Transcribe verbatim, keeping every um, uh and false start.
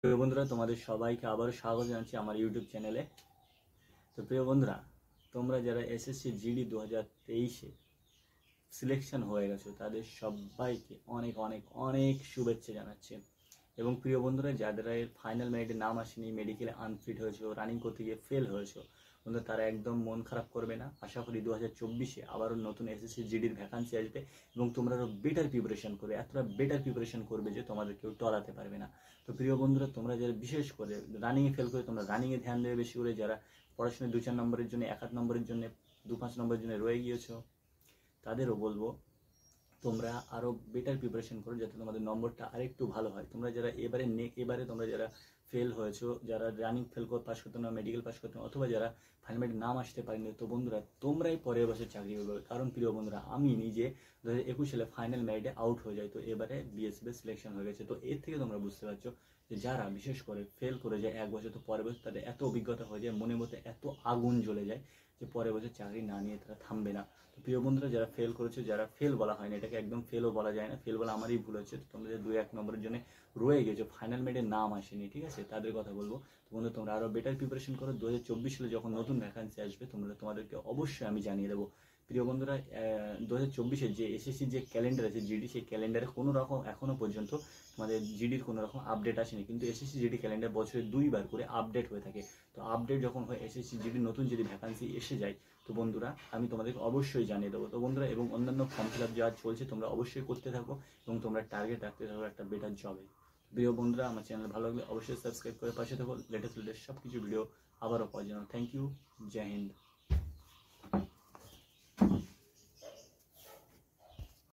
প্রিয় বন্ধুরা, তোমাদের সবাইকে আবারও স্বাগত জানাচ্ছি আমার ইউটিউব চ্যানেলে। তো প্রিয় বন্ধুরা, তোমরা যারা এসএসসি জিডি দু হাজার তেইশে সিলেকশন হয়ে গেছো তাদের সবাইকে অনেক অনেক অনেক শুভেচ্ছা জানাচ্ছি। এবং প্রিয় বন্ধুরা, যাদের ফাইনাল মেরিটে নাম আসেনি, মেডিকেলে আনফিট হয়েছো, রানিং করতে গিয়ে ফেল হয়েছো, বন্ধুরা তারা একদম মন খারাপ করবে না। আশা করি দু হাজার চব্বিশে আবারও নতুন এসএসসি জিডির ভ্যাকান্সি আসবে এবং তোমরা আরও বেটার প্রিপারেশন করবে, এতটা বেটার প্রিপারেশন করবে যে তোমাদের কেউ টলাতে পারবে না। তো প্রিয় বন্ধুরা, তোমরা যারা বিশেষ করে রানিংয়ে ফেল করে তোমরা রানিংয়ে ধ্যান দেবে বেশি করে, যারা পড়াশোনায় দু চার নম্বরের জন্য, এক আধ নম্বরের জন্য, দু পাঁচ নম্বরের জন্য রয়ে গিয়েছো, তাদেরও বলবো তোমরা আরও বেটার প্রিপারেশন করো যাতে তোমাদের নম্বরটা আরেকটু ভালো হয়। তোমরা যারা এবারে নে এবারে তোমরা যারা ফেল হয়েছো, যারা রানিং ফেল করে পাস করতে না, মেডিকেল পাস করতে না, অথবা যারা ফাইনাল মেরিট নাম আসতে পারেনি, তো বন্ধুরা তোমরাই পরের বছর চাকরি করবে। কারণ প্রিয় বন্ধুরা, আমি নিজে দু হাজার একুশ সালে ফাইনাল মেরিটে আউট হয়ে যায়, তো এবারে বিএসএফ সিলেকশন হয়ে গেছে। তো এর থেকে তোমরা বুঝতে পারছো যে যারা বিশেষ করে ফেল করে যায় এক বছর, তো পরের বছর তাদের এত অভিজ্ঞতা হয়ে যায়, মনের মধ্যে এত আগুন জ্বলে যায় যে পরের বছর চাকরি না নিয়ে তারা থামবে না। তো প্রিয় বন্ধুরা, যারা ফেল করেছে, যারা ফেল বলা হয় না, এটাকে একদম ফেলও বলা যায় না, ফেল বলা আমারই ভুল হচ্ছে, তো তোমরা যে দুই এক নম্বরের জন্য রয়ে গেছো, ফাইনাল মেরিটে নাম আসেনি, ঠিক আছে, তাদের কথা বলবো। তো বন্ধু, তোমরা আরও বেটার প্রিপারেশন করো। দু হাজার চব্বিশ সালে যখন নতুন ভ্যাকান্সি আসবে, তোমরা তোমাদেরকে অবশ্যই আমি জানিয়ে দেবো। প্রিয় বন্ধুরা, দু হাজার চব্বিশের যে এসএসসি যে ক্যালেন্ডার আছে জিডি, সেই ক্যালেন্ডারে কোনো রকম এখনও পর্যন্ত তোমাদের জিডির কোনো রকম আপডেট আসেনি, কিন্তু এসএসসি জিডি ক্যালেন্ডার বছরে দুইবার করে আপডেট হয়ে থাকে। তো আপডেট যখন হয়, এসএসসি জিডির নতুন যদি ভ্যাকান্সি এসে যায়, তো বন্ধুরা আমি তোমাদেরকে অবশ্যই জানিয়ে দেবো। তো বন্ধুরা, এবং অন্যান্য ফর্ম ফিল আপ যা চলছে তোমরা অবশ্যই করতে থাকো এবং তোমরা টার্গেট রাখতে থাকো একটা বেটার জবে। প্রিয় বন্ধুরা, আমার চ্যানেল ভালো লাগলে অবশ্যই সাবস্ক্রাইব করে পাশে থাকো লেটেস্ট লেটেস্ট সব কিছু ভিডিও আবারও পাওয়ার জন্য। থ্যাংক ইউ, জয় হিন্দ।